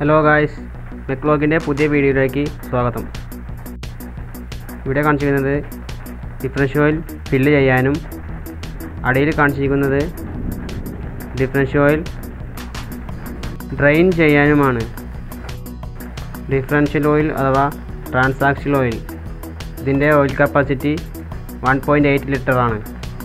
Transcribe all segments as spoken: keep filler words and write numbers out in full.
Hello guys, മെക്ലോഗിൻ്റെ പുതിയ വീഡിയോയിലേക്ക് സ്വാഗതം. ഇവിടെ കാണിച്ചിരിക്കുന്നത് ഡിഫറൻഷ്യൽ ഓയിൽ ഫില്ല് ചെയ്യാനും അടിയിൽ കാണിച്ചിരിക്കുന്നത് ഡിഫറൻഷ്യൽ ഓയിൽ ഡ്രെയിൻ ചെയ്യാനുമാണ്. ഡിഫറൻഷ്യൽ ഓയിൽ അഥവാ ട്രാൻസാക്ഷൻ ഓയിൽ, ഇതിൻ്റെ oil capacity one point eight litre ആണ്.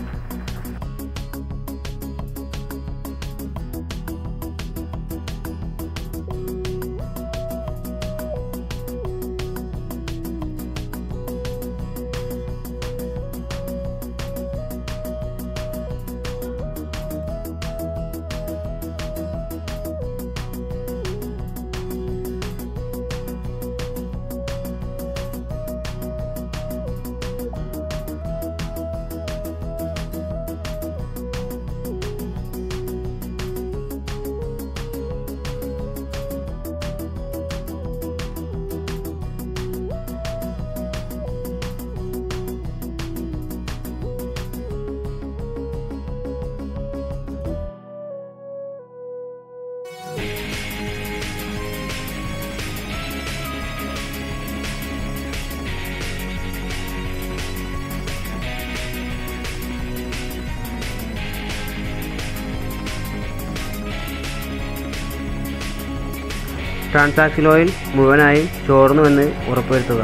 ട്രാൻസാക്ഷൻ ഓയിൽ മുഴുവനായി ചോർന്നുവെന്ന് ഉറപ്പുവരുത്തുക.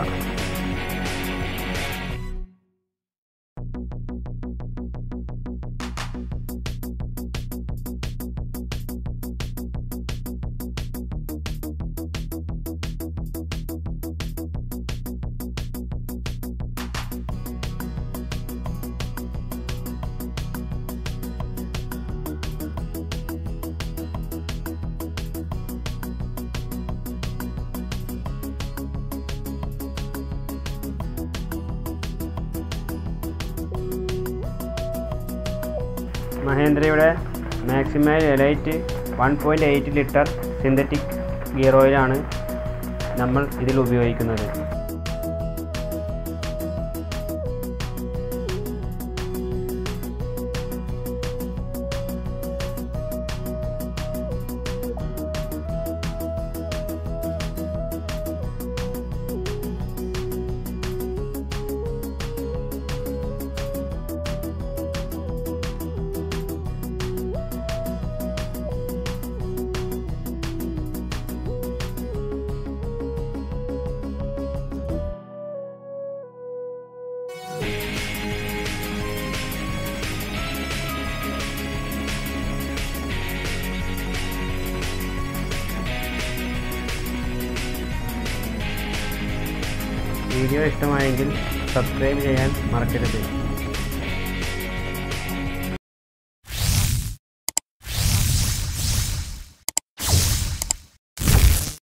മഹീന്ദ്രയുടെ maximum elite one point eight litre synthetic gear ഓയിലാണ് നമ്മൾ ഇതിൽ ഉപയോഗിക്കുന്നത്. വീഡിയോ ഇഷ്ടമായെങ്കിൽ സബ്സ്ക്രൈബ് ചെയ്യാൻ മറക്കരുത്.